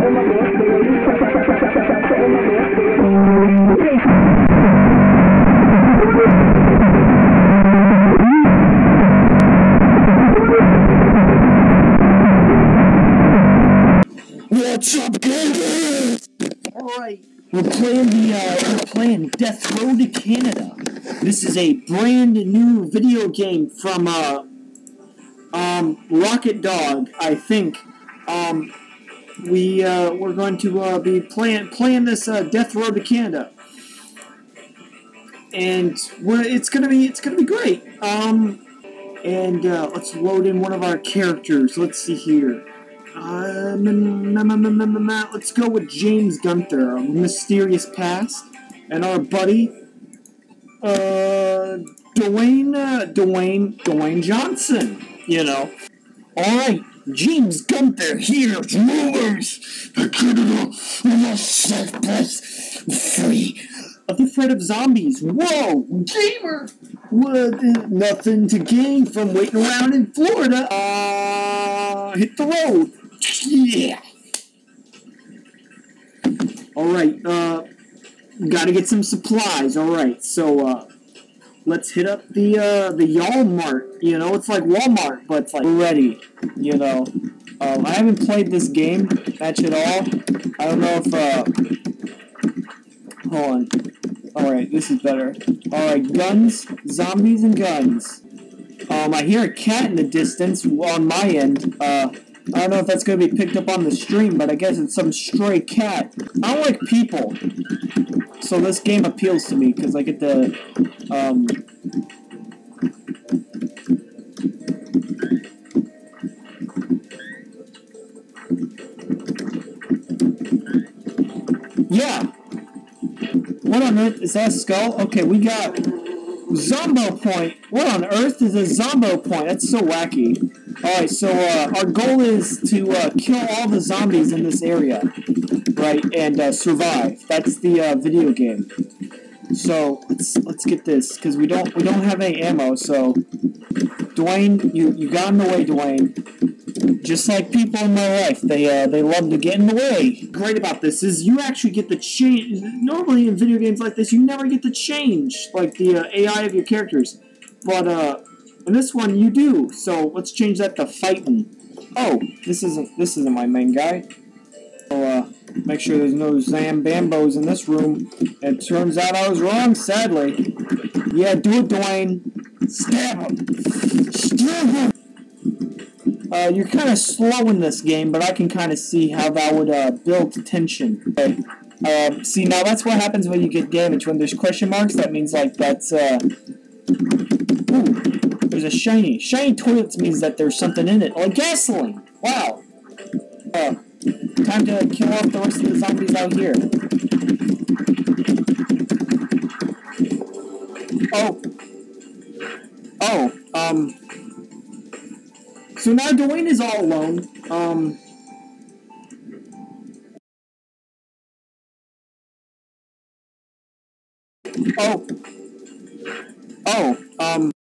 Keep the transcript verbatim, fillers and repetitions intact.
What's up, gamers? Alright, we're playing the, uh, we're playing Death Row to Canada. This is a brand new video game from, uh, um, Rocket Dog, I think. Um, we, uh, we're going to, uh, be playing, playing this, uh, Death Row to Canada. And we're, it's gonna be, it's gonna be great. Um, and, uh, let's load in one of our characters. Let's see here. Uh, let's go with James Gunther, a mysterious past, and our buddy, uh, Dwayne, uh, Dwayne, Dwayne Johnson, you know. Alright, James Gunther here, movers, the Canada, the safe place, free of the threat of zombies. Whoa, gamer! What, nothing to gain from waiting around in Florida. Uh, hit the road. Yeah. Alright, uh, gotta get some supplies. Alright, so, uh, let's hit up the, uh, the Walmart. You know, it's like Walmart, but it's like ready, you know. Um, I haven't played this game much at all. I don't know if, uh, hold on. Alright, this is better. Alright, guns, zombies, and guns. Um, I hear a cat in the distance on my end. Uh, I don't know if that's going to be picked up on the stream, but I guess it's some stray cat. I don't like people. So this game appeals to me, because I get to, um... yeah! What on earth? Is that a skull? Okay, we got Zombo Point. What on earth is a Zombo Point? That's so wacky. Alright, so uh, our goal is to uh, kill all the zombies in this area, right, and uh, survive. That's the uh, video game. So let's let's get this, because we don't we don't have any ammo. So Dwayne, you you got in the way, Dwayne. Just like people in my life, they uh, they love to get in the way. Great about this is you actually get to change. Normally in video games like this, you never get to change like the uh, A I of your characters, but uh. in this one, you do. So let's change that to fighting. Oh, this isn't this isn't my main guy. So uh, make sure there's no Zambambos in this room. It turns out I was wrong, sadly. Yeah, do it, Dwayne. Stab him. Stab him. Uh, you're kind of slow in this game, but I can kind of see how that would uh, build tension. Okay. Uh, see, now that's what happens when you get damage. When there's question marks, that means like that's. Uh, ooh. There's a shiny. Shiny toilets means that there's something in it. Like gasoline. Wow. Uh, time to kill off the rest of the zombies out here. Oh. Oh. Um. So now Dwayne is all alone. Um. Oh. Oh. Um.